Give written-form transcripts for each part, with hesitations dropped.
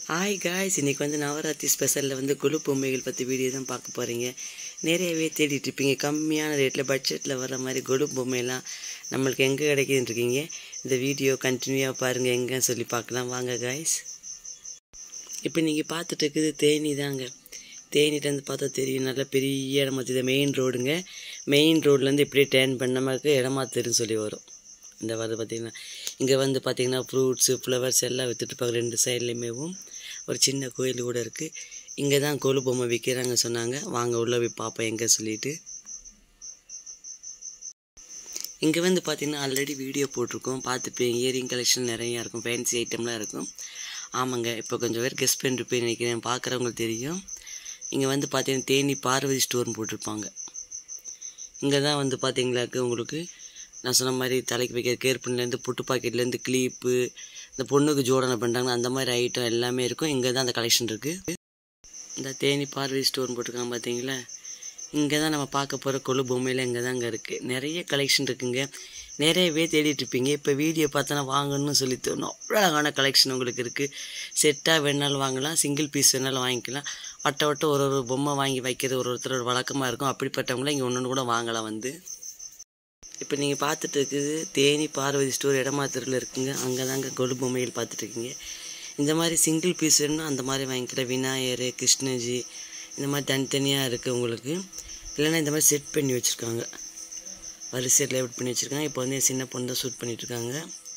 Hi guys, இன்றைக்கி வந்து நவராத்திரி ஸ்பெஷலில் வந்து கொலு பொம்மைகள் பற்றி வீடியோ தான் பார்க்க போகிறீங்க. நிறையவே தேடிட்டு இருப்பீங்க, கம்மியான ரேட்டில் பட்ஜெட்டில் வர மாதிரி கொலு பொம்மைலாம் நம்மளுக்கு எங்கே கிடைக்குதுன்னு இருக்கீங்க. இந்த வீடியோ கண்டினியூவாக பாருங்கள், எங்கேன்னு சொல்லி பார்க்கலாம் வாங்க காய்ஸ். இப்போ நீங்கள் பார்த்துட்டு இருக்குது தேனி தாங்க. தேனிலேருந்து பார்த்தா தெரியும், நல்லா பெரிய இடமா தெரியுது. மெயின் ரோடுங்க. மெயின் ரோட்லேருந்து இப்படியே டேர்ன் பண்ணமாக்கு இடமா தெரியும் சொல்லி வரும். இந்த வந்து பார்த்திங்கன்னா இங்கே வந்து பார்த்திங்கன்னா ஃப்ரூட்ஸு ஃப்ளவர்ஸ் எல்லாம் விற்றுட்டுருப்பாங்க. ரெண்டு சைட்லேயுமேவும் ஒரு சின்ன கோயில் கூட இருக்குது. இங்கே தான் கொலு பொம்மை விற்கிறாங்க சொன்னாங்க. வாங்க உள்ளே போய் பார்ப்போம் எங்கே சொல்லிட்டு. இங்கே வந்து பார்த்திங்கன்னா ஆல்ரெடி வீடியோ போட்டிருக்கோம், பார்த்துப்பேன். இயரிங் கலெக்ஷன் நிறையா இருக்கும், ஃபேன்சி ஐட்டம்லாம் இருக்கும். ஆமாங்க, இப்போ கொஞ்சம் பேர் கெஸ் பண்ணிருப்பேன் நினைக்கிறேன், பார்க்குறவங்களுக்கு தெரியும். இங்கே வந்து பார்த்திங்கன்னா தேனி பார்வதி ஸ்டோர்னு போட்டிருப்பாங்க. இங்கே தான் வந்து பார்த்திங்களாக்கு உங்களுக்கு நான் சொன்ன மாதிரி தலைக்கு வைக்கிற கேர்பின்லேருந்து புட்டு பாக்கெட்லேருந்து கிளிப்பு, இந்த பொண்ணுக்கு ஜோடனை பண்ணுறாங்க, அந்த மாதிரி ஐட்டம் எல்லாமே இருக்கும். இங்கே தான் அந்த கலெக்ஷன் இருக்குது. இந்த தேனி பார்வதி ஸ்டோர்னு போட்டிருக்காங்க பார்த்தீங்களா. இங்கே தான் நம்ம பார்க்க போகிற கொலு பொம்மையில் இங்கே தாங்க இருக்குது. நிறைய கலெக்ஷன் இருக்குங்க. நிறையவே தேடிட்டுருப்பீங்க. இப்போ வீடியோ பார்த்தோன்னா வாங்கணும்னு சொல்லி தோணும். அவ்வளோ அழகான கலெக்ஷன் உங்களுக்கு இருக்குது. செட்டாக வேணாலும் வாங்கலாம், சிங்கிள் பீஸ் வேணாலும் வாங்கிக்கலாம். வட்ட ஒரு பொம்மை வாங்கி வைக்கிறது ஒருத்தரோட வழக்கமாக இருக்கும். அப்படிப்பட்டவங்களாம் இங்கே ஒன்று கூட வாங்கலாம் வந்து. இப்போ நீங்கள் பார்த்துட்டு இருக்குது தேனி பார்வதி ஸ்டோர் இடமாத்திரில் இருக்குங்க. அங்கே தாங்க கொலு பொம்மைகள் பார்த்துட்ருக்கீங்க. இந்த மாதிரி சிங்கிள் பீஸ் வேணும்னா அந்த மாதிரி வாங்கிக்கலாம். விநாயகர், கிருஷ்ணஜி, இந்த மாதிரி தனித்தனியாக இருக்குது உங்களுக்கு. இல்லைன்னா இந்த மாதிரி செட் பண்ணி வச்சுருக்காங்க, வரிசையில் லேஅவுட் பண்ணி வச்சுருக்காங்க. இப்போ வந்து என் சின்ன பொண்ணு தான் ஷூட் பண்ணிகிட்ருக்காங்க.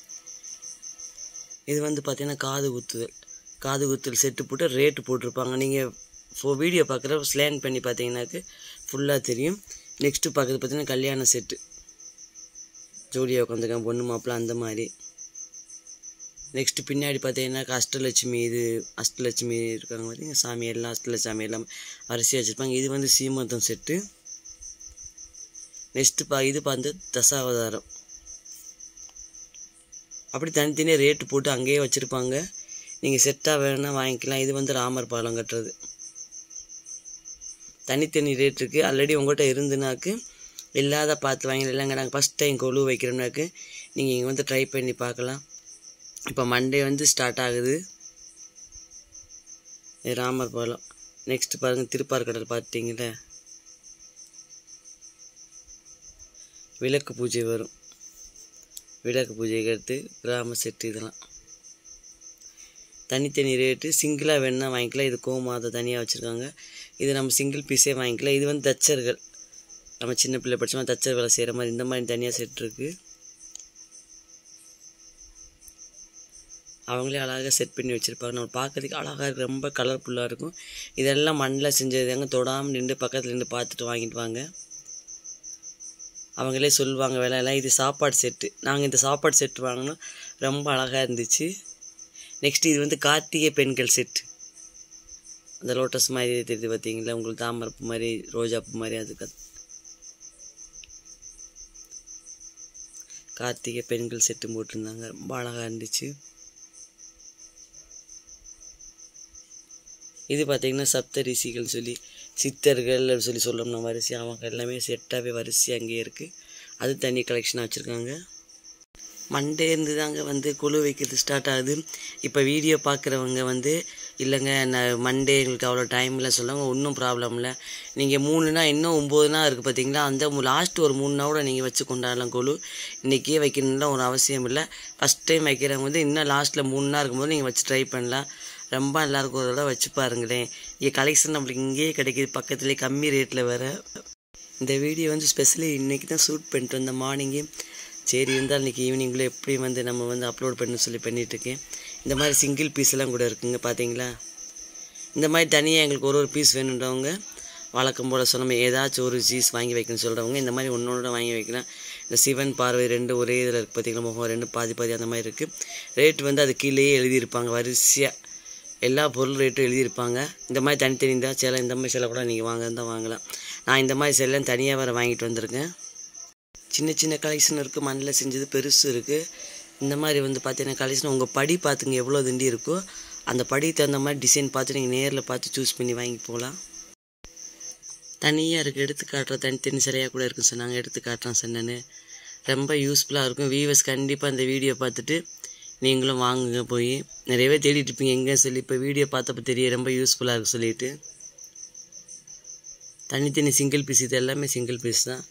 இது வந்து பார்த்திங்கன்னா காது குத்துதல் செட்டு போட்டு ரேட்டு போட்டிருப்பாங்க. நீங்கள் வீடியோ பார்க்குற ஸ்லேன் பண்ணி பார்த்தீங்கன்னாக்கு ஃபுல்லாக தெரியும். நெக்ஸ்ட்டு பார்க்குறது பார்த்திங்கன்னா கல்யாண செட்டு, ஜோடியாக உட்காந்துருக்காங்க பொண்ணு மாப்பிள்ள அந்த மாதிரி. நெக்ஸ்ட்டு பின்னாடி பார்த்தீங்கன்னா அஷ்டலட்சுமி இருக்காங்க பார்த்தீங்க, சாமி எல்லாம் அஷ்டலட்சுமி எல்லாம் வரிசையாக வச்சுருப்பாங்க. இது வந்து சீமந்தம் செட்டு. நெக்ஸ்ட்டு இது பார்த்து தசாவதாரம். அப்படி தனித்தனியாக ரேட்டு போட்டு அங்கேயே வச்சுருப்பாங்க. நீங்கள் செட்டாக வேணுன்னா வாங்கிக்கலாம். இது வந்து ராமர் பாலம் கட்டுறது. தனித்தனி ரேட் இருக்குது. ஆல்ரெடி உங்கள்கிட்ட இருந்துனாக்கு இல்லாத பார்த்து வாங்கலாம். இல்லைங்க நாங்கள் ஃபஸ்ட் டைம் கொலு வைக்கிறோம்னாக்கு நீங்கள் இங்கே வந்து ட்ரை பண்ணி பார்க்கலாம். இப்போ மண்டே வந்து ஸ்டார்ட் ஆகுது ராமர் பாலம். நெக்ஸ்ட்டு பாருங்கள் திருப்பார்கடல். பார்த்தீங்களா, விளக்கு பூஜை வரும். விளக்கு பூஜைக்கு அடுத்து கிராம செட்டு. இதெல்லாம் தனித்தனி ரேட்டு. சிங்கிளாக வேணுன்னா வாங்கிக்கலாம். இது கோமாதை தனியாக வச்சுருக்காங்க. இது நம்ம சிங்கிள் பீஸே வாங்கிக்கலாம். இது வந்து தச்சர்கள், நம்ம சின்ன பிள்ளை படித்தோம்னா தச்சர் வேலை செய்கிற மாதிரி இந்த மாதிரி தனியாக செட் இருக்குது. அவங்களே அழகாக செட் பண்ணி வச்சுருப்பாங்க. நம்ம பார்க்கறதுக்கு அழகாக இருக்குது, ரொம்ப கலர்ஃபுல்லாக இருக்கும். இதெல்லாம் மண்ணில் செஞ்சதுங்க. தொடாமல் நின்று பக்கத்தில் நின்று பார்த்துட்டு வாங்கிட்டு வாங்க. அவங்களே சொல்லுவாங்க விலையெல்லாம். இது சாப்பாடு செட்டு. நாங்கள் இந்த சாப்பாடு செட்டு வாங்கினோம், ரொம்ப அழகாக இருந்துச்சு. நெக்ஸ்ட்டு இது வந்து கார்த்திகை பெண்கள் செட்டு. அந்த லோட்டஸ் மாதிரி தெரியுது பார்த்தீங்களா, உங்களுக்கு தாமரைப்பூ மாதிரி ரோஜாப்பூ மாதிரி. அதுக்கு கார்த்திகை பெண்கள் செட்டு போட்டிருந்தாங்க, ரொம்ப அழகாக இருந்துச்சு. இது பார்த்திங்கன்னா சப்தரிசிகள்னு சொல்லி சித்தர்கள் சொல்லி சொல்லணும்னா வரிசை அவங்க எல்லாமே செட்டாகவே வரிசை அங்கேயே இருக்குது. அது தனி கலெக்ஷனாக வச்சுருக்காங்க. மண்டே இருந்து தாங்க வந்து கொலு வைக்கிறது ஸ்டார்ட் ஆகுது. இப்போ வீடியோ பார்க்குறவங்க வந்து இல்லைங்க நான் மண்டே எங்களுக்கு அவ்வளோ டைமில் சொல்லுவாங்க. ஒன்றும் ப்ராப்ளம் இல்லை. நீங்கள் 3 இன்னும் 9 இருக்குது பார்த்தீங்களா, அந்த லாஸ்ட்டு ஒரு 3 கூட நீங்கள் வச்சு கொண்டாடலாம். கொலு இன்றைக்கே வைக்கணும்லாம் ஒரு அவசியம் இல்லை. ஃபஸ்ட் டைம் வைக்கிறவங்க வந்து இன்னும் லாஸ்ட்டில் 3 இருக்கும்போது நீங்கள் வச்சு ட்ரை பண்ணலாம். ரொம்ப எல்லாருக்கும் ஒரு தடவை வச்சு பாருங்களேன். இங்கே கலெக்ஷன் நம்மளுக்கு இங்கேயே கிடைக்கிது, பக்கத்துலேயே கம்மி ரேட்டில் வேறு. இந்த வீடியோ வந்து ஸ்பெஷலி இன்றைக்கி தான் ஷூட் பண்ணிட்டு வந்தேன் மார்னிங்கே. சரி இருந்தால் இன்றைக்கி ஈவினிங்குள்ளே எப்படி வந்து நம்ம வந்து அப்லோட் பண்ணணும்னு சொல்லி பண்ணிகிட்ருக்கேன். இந்த மாதிரி சிங்கிள் பீஸ்லாம் கூட இருக்குங்க பார்த்தீங்களா. இந்த மாதிரி தனியாக எங்களுக்கு ஒரு பீஸ் வேணுன்றவங்க வழக்கம் போல் சொன்ன ஏதாச்சும் ஒரு சீஸ் வாங்கி வைக்கணும்னு சொல்கிறவங்க இந்த மாதிரி ஒன்றோட வாங்கி வைக்கலாம். இந்த சிவன் பார்வை 2 ஒரே இதில் இருக்குது பார்த்தீங்களா, முகம் 2 பாதி அந்த மாதிரி இருக்குது. ரேட் வந்து அது கீழேயே எழுதியிருப்பாங்க, வரிசையாக எல்லா பொருள் ரேட்டும் எழுதியிருப்பாங்க. இந்த மாதிரி தனித்தனி தான் சில இந்த மாதிரி சில கூட நீங்கள் தான் வாங்கலாம். நான் இந்த மாதிரி செல்லாம் தனியாக வேறு வாங்கிட்டு வந்திருக்கேன். சின்ன கலெக்ஷன் இருக்குது, மண்ணில் செஞ்சது பெருசு இருக்குது. இந்த மாதிரி வந்து பார்த்தீங்கன்னா கலெக்ஷன் உங்கள் படி பார்த்துங்க எவ்வளோ திண்டி இருக்கோ அந்த படிக்கு தகுந்த மாதிரி டிசைன் பார்த்து நீங்கள் நேரில் பார்த்து சூஸ் பண்ணி வாங்கி போகலாம். தனியாக இருக்குது, எடுத்து காட்டுறோம். தனித்தனி சிலையாக கூட இருக்குன்னு சொன்னாங்க, எடுத்து காட்டுறோம் சொன்னேன்னு. ரொம்ப யூஸ்ஃபுல்லாக இருக்கும். வியூவர்ஸ் கண்டிப்பாக இந்த வீடியோ பார்த்துட்டு நீங்களும் வாங்குங்க போய். நிறையவே தேடிட்டு இருப்பீங்க எங்கே சொல்லி. இப்போ வீடியோ பார்த்தப்போ தெரிய ரொம்ப யூஸ்ஃபுல்லாக இருக்குது சொல்லிட்டு. தனித்தனி சிங்கிள் பீஸ், இது எல்லாமே சிங்கிள் பீஸ் தான்.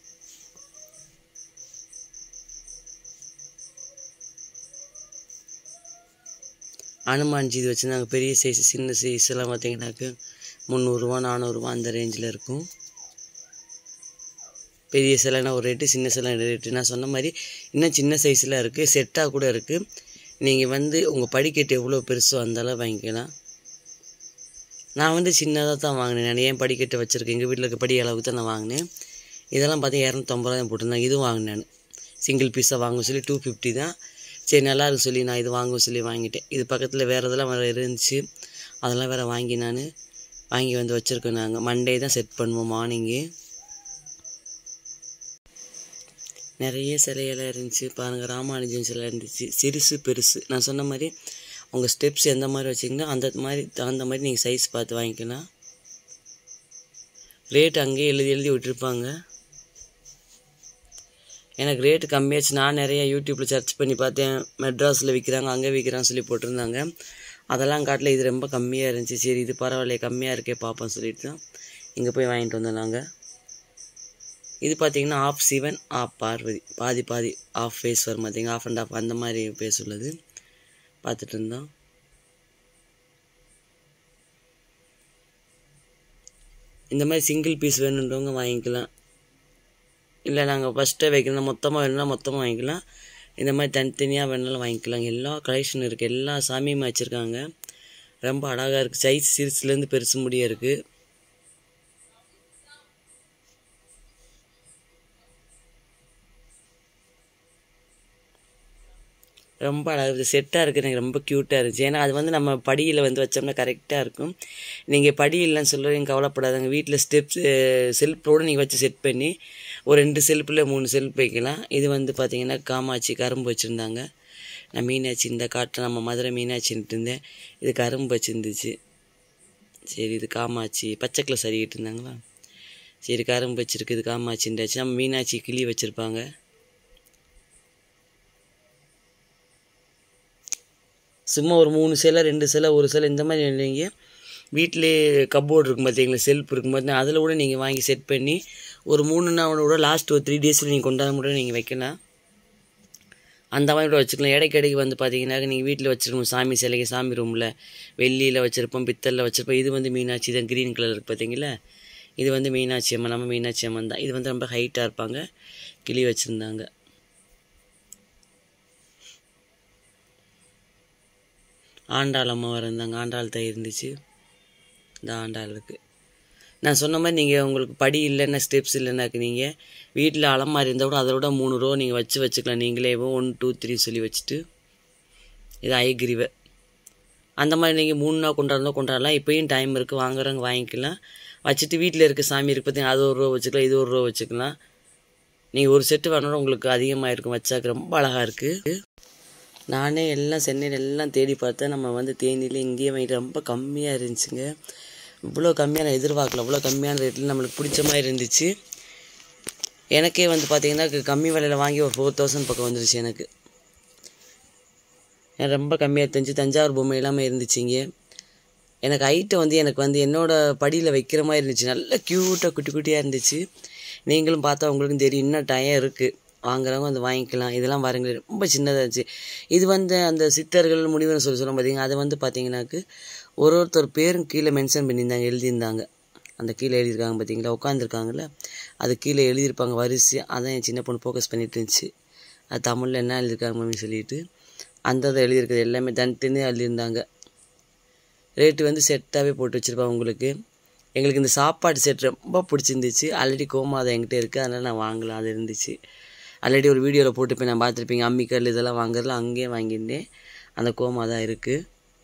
அனுமான்ஜி இது வச்சுருந்தாங்க. பெரிய சைஸ் சின்ன சைஸ் எல்லாம் பார்த்தீங்கன்னாக்கு 300 ரூபா 400 ரூபா அந்த ரேஞ்சில் இருக்கும். பெரிய சிலைனா ஒரு ரேட்டு, சின்ன சிலை ரேட்டு. நான் சொன்ன மாதிரி இன்னும் சின்ன சைஸில் இருக்குது, செட்டாக கூட இருக்குது. நீங்கள் வந்து உங்கள் படிக்கட்டு எவ்வளோ பெருசோ அந்தளவு வாங்கிக்கலாம். நான் வந்து சின்னதாக தான் வாங்கினேன். நான் ஏன் படிக்கட்டை வச்சுருக்கேன், எங்கள் வீட்டில் இருக்க படி அளவுக்கு தான் நான் வாங்கினேன். இதெல்லாம் பார்த்தீங்கன்னா 250 ரூபா தான் போட்டிருந்தாங்க. இதுவும் வாங்கினேன் நான். சிங்கிள் பீஸாக வாங்க சொல்லி 250 தான். சரி நல்லா இருக்கு சொல்லி நான் இது வாங்க சொல்லி வாங்கிட்டேன். இது பக்கத்தில் வேறு இதெல்லாம் வேறு இருந்துச்சு, அதெல்லாம் வேறு வாங்கி நான் வாங்கி வந்து வச்சுருக்கோம். நாங்கள் மண்டே தான் செட் பண்ணுவோம் மார்னிங்கு. நிறைய சிலையெல்லாம் இருந்துச்சு பாருங்கள். ராமானுஜன் சிலை இருந்துச்சு, சிறுசு பெருசு. நான் சொன்ன மாதிரி உங்கள் ஸ்டெப்ஸ் எந்த மாதிரி வச்சிங்கன்னா அந்த மாதிரி நீங்கள் சைஸ் பார்த்து வாங்கிக்கலாம். ரேட் அங்கேயே எழுதி விட்டுருப்பாங்க. எனக்கு ரேட்டு கம்மியாச்சு. நான் நிறைய யூடியூப்பில் சர்ச் பண்ணி பார்த்தேன், மெட்ராஸில் விற்கிறாங்க, அங்கே விற்கிறான்னு சொல்லி போட்டிருந்தாங்க. அதெல்லாம் காட்டில் இது ரொம்ப கம்மியாக இருந்துச்சு. சரி இது பரவாயில்ல, கம்மியாக இருக்கே பார்ப்போம் சொல்லிட்டு தான் இங்கே போய் வாங்கிட்டு வந்தோம் நாங்கள். இது பார்த்தீங்கன்னா ஆஃப் சிவன் ஆஃப் பார்வதி, பாதி ஆஃப் ஃபேஸ் வரும் பார்த்தீங்க, ஆஃப் அண்ட் ஆஃப் அந்த மாதிரி ஃபேஸ் உள்ளது பார்த்துட்டு இருந்தோம். இந்த மாதிரி சிங்கிள் பீஸ் வேணுன்றவங்க வாங்கிக்கலாம். இல்லை நாங்கள் ஃபஸ்ட்டே வைக்கணும், மொத்தமாக வேணும்னா மொத்தமாக வாங்கிக்கலாம். இந்த மாதிரி தனித்தனியாக வேணாலும் வாங்கிக்கலாம். எல்லா கலெக்ஷனும் இருக்குது, எல்லா சாமியுமே வச்சுருக்காங்க. ரொம்ப அழகாக இருக்குது. சைஸ் சிறுசுலேருந்து பெருசு முடிய இருக்குது. ரொம்ப அழகாக செட்டாக இருக்குது. எனக்கு ரொம்ப க்யூட்டாக இருந்துச்சு. ஏன்னா அது வந்து நம்ம படியில் வந்து வச்சோம்னா கரெக்டாக இருக்கும். நீங்கள் படி இல்லைன்னு சொல்லுவீங்க, கவலைப்படாதாங்க. வீட்டில் ஸ்டெப்ஸ் செல்ஃபோடு நீங்கள் வச்சு செட் பண்ணி ஒரு 2 செல்ஃபில் 3 செல்ஃப் வைக்கலாம். இது வந்து பார்த்திங்கன்னா காமாட்சி கரும்பு வச்சுருந்தாங்க. நான் மீனாட்சி இந்த காட்டில் நம்ம மதுரை மீனாட்சின்ட்டு இருந்தேன். இது கரும்பு வச்சுருந்துச்சு. சரி இது காமாட்சி பச்சை கலர் சரிக்கிட்டு இருந்தாங்களா. சரி கரும்பு வச்சுருக்கு, இது காமாட்சின்றாச்சு. நம்ம மீனாட்சி கிளி வச்சுருப்பாங்க. சும்மா ஒரு 3 சிலை 2 சிலை 1 சிலை இந்த மாதிரி இல்லைங்க. வீட்டிலே கப்போர்டு இருக்கும் பார்த்தீங்களா, செல்ஃப் இருக்கும் பார்த்தீங்கன்னா, அதில் கூட நீங்கள் வாங்கி செட் பண்ணி ஒரு 3 நாள் கூட லாஸ்ட் ஒரு 3 டேஸில் நீங்கள் கொண்டாட கூட நீங்கள் வைக்கலாம். அந்த மாதிரி கூட வச்சுக்கலாம். இடைக்கு வந்து பார்த்தீங்கன்னா நீங்கள் வீட்டில் வச்சுருக்கோம் சாமி சிலைக்கு, சாமி ரூமில் வெள்ளியில் வச்சுருப்போம், பித்தளில் வச்சுருப்போம். இது வந்து மீனாட்சி தான், க்ரீன் கலர் இருக்குது பார்த்தீங்களா. இது வந்து மீனாட்சி அம்மன், நம்ம மீனாட்சி அம்மன் தான். இது வந்து ரொம்ப ஹைட்டாக இருப்பாங்க, கிளி வச்சுருந்தாங்க. ஆண்டாள் அம்மா இருந்தாங்க, ஆண்டாள் தான் இருந்துச்சு. இந்த ஆண்டாள் இருக்குது. நான் சொன்ன மாதிரி நீங்கள் உங்களுக்கு படி இல்லைன்னா ஸ்டெப்ஸ் இல்லைன்னாக்கு நீங்கள் வீட்டில் அலமாரி இருந்தால் கூட அதோட 3 ரூபா நீங்கள் வச்சுக்கலாம். நீங்களே 1 2 3 சொல்லி வச்சுட்டு. இது ஐகிரிவை அந்த மாதிரி நீங்கள் 3 நாள் கொண்டாடலாம். இப்போயும் டைம் இருக்குது, வாங்குறவங்க வாங்கிக்கலாம். வச்சுட்டு வீட்டில் இருக்க சாமி இருக்குது பார்த்தீங்கன்னா, அது 1 ரூபா வச்சுக்கலாம், இது 1 ரூபா வச்சுக்கலாம். நீங்கள் ஒரு செட்டு வேணாலும் உங்களுக்கு அதிகமாக இருக்கும் வச்சாக்க. ரொம்ப அழகாக இருக்குது. நானே எல்லாம் சென்னையில் எல்லாம் தேடி பார்த்தேன். நம்ம வந்து தேனியில் இங்கேயே வாங்கிட்டு ரொம்ப கம்மியாக இருந்துச்சுங்க. இவ்வளோ கம்மியாக நான் எதிர்பார்க்கல. அவ்வளோ கம்மியான ரேட்டில் நம்மளுக்கு பிடிச்ச மாதிரி இருந்துச்சு. எனக்கே வந்து பார்த்திங்கன்னா கம்மி விலையில் வாங்கி ஒரு 4000 பக்கம் வந்துருச்சு எனக்கு. ரொம்ப கம்மியாக தெரிஞ்சு. தஞ்சாவூர் பொம்மை எல்லாமே இருந்துச்சுங்க. எனக்கு ஐட்டம் வந்து எனக்கு வந்து என்னோடய படியில் வைக்கிற மாதிரி இருந்துச்சு. நல்லா க்யூட்டாக குட்டி குட்டியாக இருந்துச்சு. நீங்களும் பார்த்தா உங்களுக்கும் தெரியும். இன்னும் டைம் இருக்குது, வாங்குறவங்க வந்து வாங்கிக்கலாம். இதெல்லாம் பாருங்களேன் ரொம்ப சின்னதாக இருந்துச்சு. இது வந்து அந்த சித்தர்கள் முனிவர் சொல்லுவோம் பார்த்தீங்கன்னா, அது வந்து பார்த்தீங்கன்னாக்கு ஒருத்தர் பேரும் கீழே மென்ஷன் பண்ணியிருந்தாங்க, எழுதியிருந்தாங்க. அந்த கீழே எழுதியிருக்காங்க பார்த்தீங்களா, உட்காந்துருக்காங்கல்ல, அது கீழே எழுதியிருப்பாங்க வரிசையாக. அதான் என் சின்ன பொண்ணு ஃபோக்கஸ் பண்ணிட்டு இருந்துச்சு. அது தமிழில் என்ன எழுதியிருக்காங்க மம்மி சொல்லிட்டு அந்த இதை எழுதியிருக்குது எல்லாமே தனித்தனியாக எழுதியிருந்தாங்க. ரேட்டு வந்து செட்டாகவே போட்டு வச்சுருப்பாங்க உங்களுக்கு. எங்களுக்கு இந்த சாப்பாடு செட் ரொம்ப பிடிச்சிருந்துச்சு. ஆல்ரெடி கோமாதை என்கிட்ட இருக்குது, அதனால் நான் வாங்கலாம். அது இருந்துச்சு ஆல்ரெடி ஒரு வீடியோவில் போட்டுப்பேன், நான் பார்த்துருப்பீங்க. அம்மிக்கல் இதெல்லாம் வாங்குறதுல அங்கேயே வாங்கியிருந்தேன். அந்த கோமாதா இருக்குது.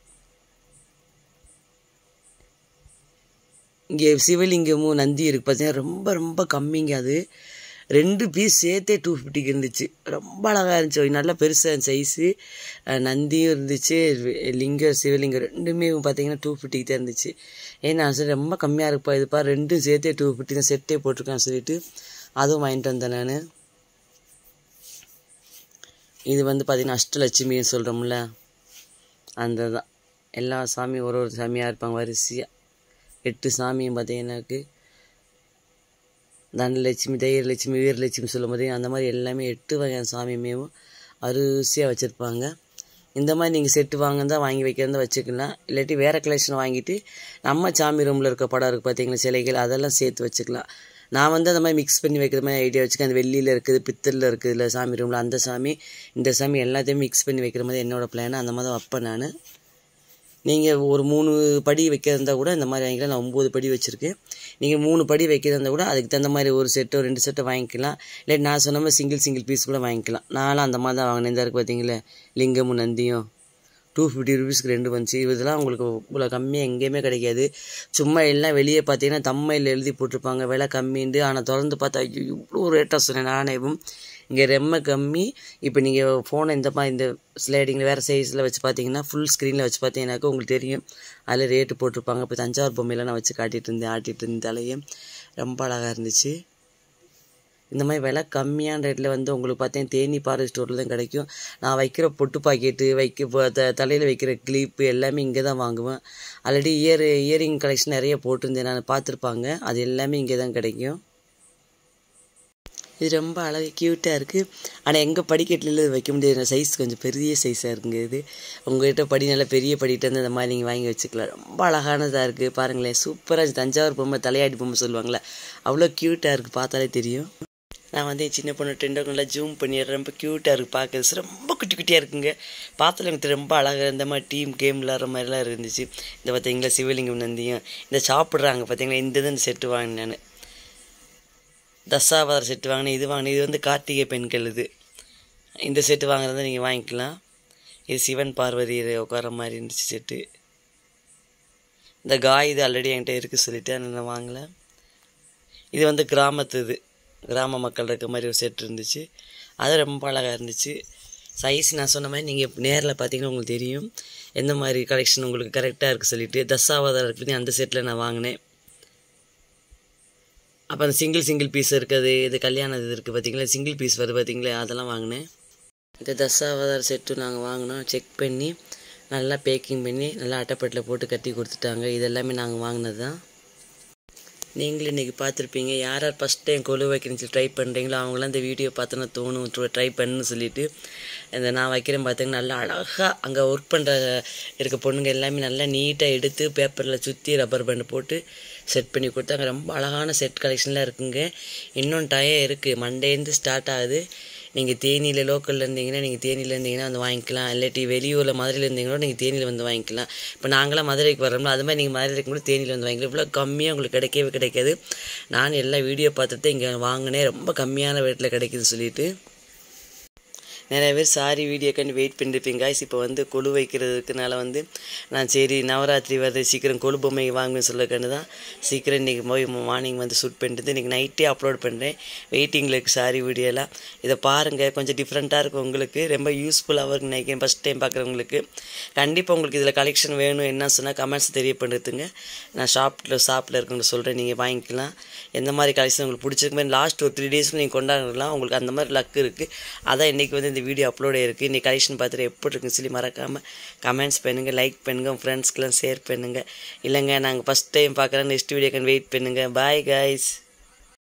இங்கே சிவலிங்கமும் நந்தி இருக்குது பார்த்தீங்கன்னா, ரொம்ப ரொம்ப கம்மிங்க. அது 2 பீஸ் சேர்த்தே 250க்கு இருந்துச்சு. ரொம்ப அழகாக இருந்துச்சு, நல்லா பெருசாக சைஸு. நந்தியும் இருந்துச்சு, சிவலிங்கம் ரெண்டுமே பார்த்தீங்கன்னா 250க்கு தான் இருந்துச்சு. ஏன்னா சரி ரொம்ப கம்மியாக இருப்பா இதுப்பா, 2ம் சேர்த்தே 250 தான் செட்டே போட்டிருக்கான்னு சொல்லிட்டு அதுவும் வாங்கிட்டு வந்தேன் நான். இது வந்து பார்த்திங்கன்னா அஷ்டலட்சுமின்னு சொல்கிறோம்ல, அந்த தான். எல்லா சாமியும் ஒரு ஒரு சாமியாக இருப்பாங்க வரிசையாக. 8 சாமியும் பார்த்தீங்கன்னாக்கு தனலட்சுமி, தைரியலட்சுமி, வீரலட்சுமி சொல்லும் போது அந்த மாதிரி எல்லாமே 8 வகையான சாமியுமேவும் அரிசியாக வச்சுருப்பாங்க. இந்த மாதிரி நீங்கள் செட்டு வாங்கினா வாங்கி வைக்கிறதா வச்சுக்கலாம். இல்லாட்டி வேறு கலெக்ஷன் வாங்கிட்டு நம்ம சாமி ரூமில் இருக்க படம் இருக்குது பார்த்தீங்களா, சிலைகள், அதெல்லாம் சேர்த்து வச்சுக்கலாம். நான் வந்து அந்த மாதிரி மிக்ஸ் பண்ணி வைக்கிற மாதிரி ஐடியா வச்சுக்கேன். அந்த வெள்ளியில் இருக்குது, பித்தளில் இருக்குது, இல்லை சாமி ரூமில் அந்த சாமி இந்த சாமி எல்லாத்தையும் மிக்ஸ் பண்ணி வைக்கிற மாதிரி என்னோடய பிளான். அந்த மாதிரி தான் வைப்பேன் நான். நீங்கள் ஒரு 3 படி வைக்கிறதா கூட இந்த மாதிரி வாங்கிக்கலாம். நான் 9 படி வச்சுருக்கேன். நீங்கள் 3 படி வைக்கிறதா கூட அதுக்கு தகுந்த மாதிரி ஒரு செட்டோ 2 செட்டோ வாங்கிக்கலாம். இல்லை நான் சொன்ன மாதிரி சிங்கிள் பீஸ் கூட வாங்கிக்கலாம். நானும் அந்த மாதிரி தான் வாங்கினேன். இந்த இருக்குது பார்த்தீங்களா, லிங்கமும் நந்தியும் 250 ரூபீஸ்க்கு 2 வந்துச்சு. இதெல்லாம் உங்களுக்கு இவ்வளோ கம்மியாக எங்கேயுமே கிடைக்காது. சும்மா எல்லாம் வெளியே பார்த்தீங்கன்னா தம்மையில் எழுதி போட்டிருப்பாங்க விலை கம்மின்ட்டு. ஆனால் திறந்து பார்த்தா ஐயோ இவ்வளோ ரேட்டாக சொன்னேன் நானே. இங்கே ரொம்ப கம்மி. இப்போ நீங்கள் ஃபோனை இந்த மாதிரி இந்த ஸ்லைடிங்கில் வேறு சைஸில் வச்சு பார்த்தீங்கன்னா ஃபுல் ஸ்க்ரீனில் வச்சு பார்த்தீங்கன்னாக்கா உங்களுக்கு தெரியும் அதில் ரேட்டு போட்டிருப்பாங்க. இப்போ தஞ்சாவூர் பொம்மையெல்லாம் நான் வச்சு ஆட்டிகிட்டு இருந்தேன் தலையே. ரொம்ப அழகாக இருந்துச்சு. இந்த மாதிரி விலை கம்மியான ரேட்டில் வந்து உங்களுக்கு பார்த்தீங்கன்னா தேனி பார்வை ஸ்டோரில் தான் கிடைக்கும். நான் வைக்கிற பொட்டு பாக்கெட்டு தலையில் வைக்கிற கிளிப்பு எல்லாமே இங்கே தான் வாங்குவேன். ஆல்ரெடி இயரிங் கலெக்ஷன் நிறைய போட்டிருந்தேன், நான் பார்த்துருப்பாங்க. அது எல்லாமே இங்கே தான் கிடைக்கும். இது ரொம்ப அழகாக க்யூட்டாக இருக்குது. ஆனால் எங்கள் படிக்கட்டில் இது வைக்க முடியாது, சைஸ் கொஞ்சம் பெரிய சைஸாக இருக்குங்க. இது உங்கள்கிட்ட படி நல்லா பெரிய படிக்கிட்டு வந்து அந்த மாதிரி நீங்கள் வாங்கி வச்சுக்கலாம். ரொம்ப அழகானதாக இருக்குது பாருங்களேன். சூப்பராக தஞ்சாவூர் பொம்மை, தலையாடி பொம்மை சொல்லுவாங்களே, அவ்வளோ க்யூட்டாக இருக்குது, பார்த்தாலே தெரியும். நான் வந்து என் சின்ன பொண்ணு டெண்டோ நல்லா ஜூம் பண்ணிடுறேன். ரொம்ப க்யூட்டாக இருக்குது பார்க்குறது. ரொம்ப குட்டி குட்டியாக இருக்குங்க. பார்த்தாலும் எனக்கு ரொம்ப அழகாக இந்த மாதிரி டீம் கேம் விளாட்ற மாதிரிலாம் இருந்துச்சு. இந்த பார்த்தீங்களா சிவலிங்கம் நந்தியும் இந்த சாப்பிட்றாங்க பார்த்தீங்களா, இந்த தான் செட்டு வாங்கினேன் நான். தசாவதார செட்டு வாங்கினேன். இது வாங்கினேன். இது வந்து கார்த்திகை பெண்கள். இந்த செட்டு வாங்குறத நீங்கள் வாங்கிக்கலாம். இது சிவன் பார்வதி உட்கார மாதிரி இருந்துச்சு செட்டு. இந்த இது ஆல்ரெடி என்கிட்ட இருக்குது சொல்லிவிட்டு நான் வாங்கலை. இது வந்து கிராம மக்கள் இருக்க மாதிரி ஒரு செட் இருந்துச்சு. அது ரொம்ப அழகாக இருந்துச்சு. சைஸ் நான் சொன்ன மாதிரி நீங்கள் நேரில் பார்த்தீங்கன்னா உங்களுக்கு தெரியும் எந்த மாதிரி கலெக்ஷன் உங்களுக்கு கரெக்டாக இருக்குது சொல்லிவிட்டு. தசாவதாரம் இருக்குது அந்த செட்டில் நான் வாங்கினேன். அப்போ அந்த சிங்கிள் பீஸ் இருக்குது. இது கல்யாணம் இது இருக்குது பார்த்தீங்களா, சிங்கிள் பீஸ் வருது பார்த்தீங்களா, அதெல்லாம் வாங்கினேன். இந்த தசாவதார செட்டு நாங்கள் வாங்கினோம். செக் பண்ணி நல்லா பேக்கிங் பண்ணி நல்லா அட்டைப்பட்டில் போட்டு கட்டி கொடுத்துட்டாங்க. இதெல்லாமே நாங்கள் வாங்கினது தான். நீங்களும் இன்றைக்கி பார்த்துருப்பீங்க. யார் ஃபஸ்ட் டைம் கொலு வைக்கணும்னு சொல்லி ட்ரை பண்ணுறீங்களோ அவங்களாம் இந்த வீடியோ பார்த்தோன்னா தோணும் ட்ரை பண்ணுன்னு சொல்லிவிட்டு. இந்த நான் வைக்கிறேன் பார்த்தீங்கன்னா நல்லா அழகாக அங்கே ஒர்க் பண்ணுற இருக்க பொண்ணுங்க எல்லாமே நல்லா நீட்டாக எடுத்து பேப்பரில் சுற்றி ரப்பர் பேண்டு போட்டு செட் பண்ணி கொடுத்தாங்க. ரொம்ப அழகான செட் கலெக்ஷன்லாம் இருக்குங்க. இன்னும் டைம் இருக்குது. மண்டேருந்து ஸ்டார்ட் ஆகுது. நீங்கள் தேனியில் லோக்கலில் இருந்தீங்கன்னா நீங்கள் தேனியில் இருந்தீங்கன்னா வந்து வாங்கிக்கலாம். இல்லாட்டி வெளியூரில் மதுரையில் இருந்தீங்களோ நீங்கள் தேனியில் வந்து வாங்கிக்கலாம். இப்போ நாங்களாம் மதுரைக்கு வரோம்ல, அது மாதிரி நீங்கள் மதுரைக்கு கூட தேனியில் வந்து வாங்கிக்கலாம். இவ்வளோ கம்மியாக உங்களுக்கு கிடைக்காது. நான் எல்லா வீடியோ பார்த்துட்டு இங்கே வாங்கினேன். ரொம்ப கம்மியான ரேட்டில் கிடைக்குதுன்னு சொல்லிட்டு. நிறைய பேர் சாரி வீடியோக்காண்டி வெயிட் பண்ணியிருப்பீங்க காய்ஸ். இப்போ வந்து கொலு வைக்கிறதுக்குனால வந்து நான் சரி நவராத்திரி வருது சீக்கிரம் கொலு பொம்மை வாங்குவேன்னு சொல்லக்காண்டு தான் சீக்கிரம் இன்றைக்கி போய் மார்னிங் வந்து ஷூட் பண்ணிட்டு இன்றைக்கி நைட்டே அப்லோட் பண்ணுறேன். வெயிட்டிங்கில் இருக்குது சாரி வீடியோலாம். இதை பாருங்கள், கொஞ்சம் டிஃப்ரெண்ட்டாக இருக்கும் உங்களுக்கு, ரொம்ப யூஸ்ஃபுல்லாக இருக்குன்னு நினைக்கிறேன். ஃபஸ்ட் டைம் பார்க்குறவங்களுக்கு கண்டிப்பாக உங்களுக்கு இதில் கலெக்ஷன் வேணும் என்ன சொன்னால் கமெண்ட்ஸ் தெரியப்படுத்துங்க. நான் ஷாப்பில் இருக்கவங்க சொல்கிறேன், நீங்கள் வாங்கிக்கலாம். எந்த மாதிரி கலெக்ஷன் உங்களுக்கு பிடிச்சிருக்கு மாதிரி லாஸ்ட் ஒரு 3 டேஸ்க்கு நீங்கள் கொண்டாடலாம். உங்களுக்கு அந்த மாதிரி லக் இருக்குது. அதான் இன்றைக்கி வந்து இந்த வீடியோ அப்லோட் ஆகிருக்கு. இன்றைக்கி கலெக்ஷன் பார்த்துட்டு எப்படி இருக்குன்னு சொல்லி மறக்காமல் கமெண்ட்ஸ் பண்ணுங்கள், லைக் பண்ணுங்கள், உங்கள் ஃப்ரெண்ட்ஸ்க்கெலாம் ஷேர் பண்ணுங்கள். இல்லைங்க நாங்கள் ஃபஸ்ட் டைம் பார்க்குறேன், நெக்ஸ்ட் வீடியோக்கு வெயிட் பண்ணுங்கள். Bye guys.